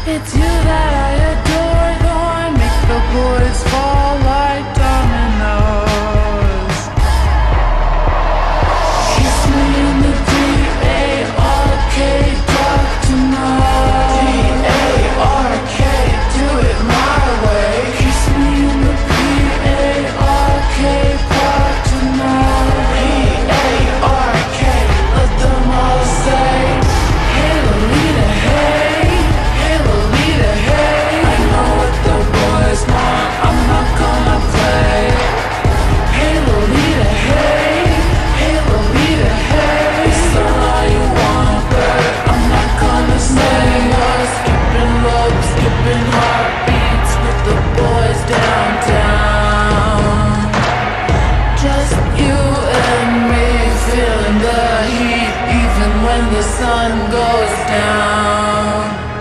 It's you that I adore, though I make the boys fall like dominoes. Kiss me in the D-A-R-K, dark tonight. D-A-R-K, do it my way. Kiss me in the P-A-R-K, park tonight. P-A-R-K, let them all say, hey lolita, hey, hey lolita, hey. I know what the boys want, I'm not gonna play. Hey lolita, hey, hey lolita, hey. It's all you want, but I'm not gonna stay. You're skipping rope, skipping heartbeats with the boys downtown. Just you and me feeling the heat, even when the sun goes down.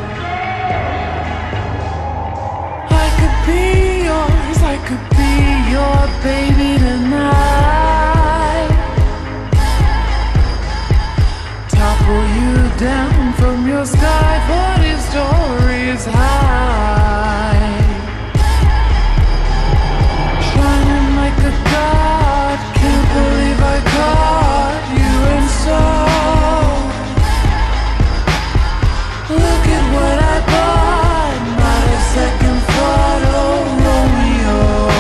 I could be yours, I could be your baby tonight. Topple you down from your sky, 40 stories high. Shining like a god, can't believe I caught you and so. Look at what I bought, not a second thought, oh Romeo.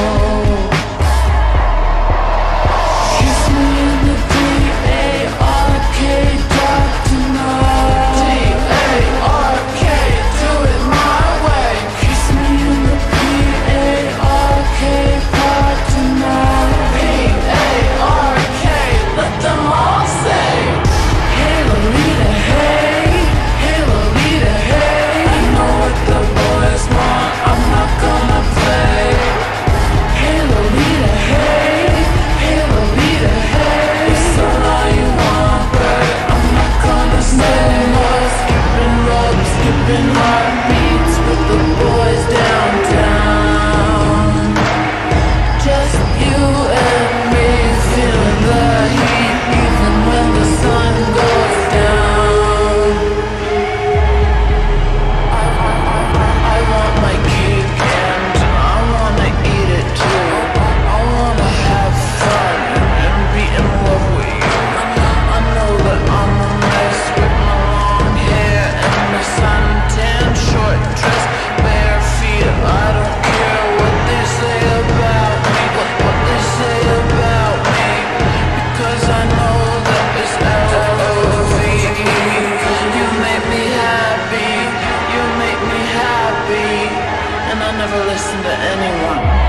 Kiss me in the D-A-R-K, dark tonight. D-A-R-K, do it my way. Kiss me in the P-A-R-K, park tonight. P-A-R-K, let them all say, hey lolita, hey, hey lolita, hey. I know what the boys want, I'm not gonna play. Hey lolita, hey, hey lolita, hey. It's all you want, but I'm not gonna stay. More skipping rope, skipping heartbeats with the boys downtown. Just you and me feeling the heat, even when the sun goes down. I want my cake and I wanna eat it too. I wanna have fun and be in love with you. I know that I'm a mess with my long hair and my suntan short dress, bare feet. I don't care what they say about me, what they say about me, because I know that it's L-O-V-E. You make me happy, you make me happy, and I never listen to anyone.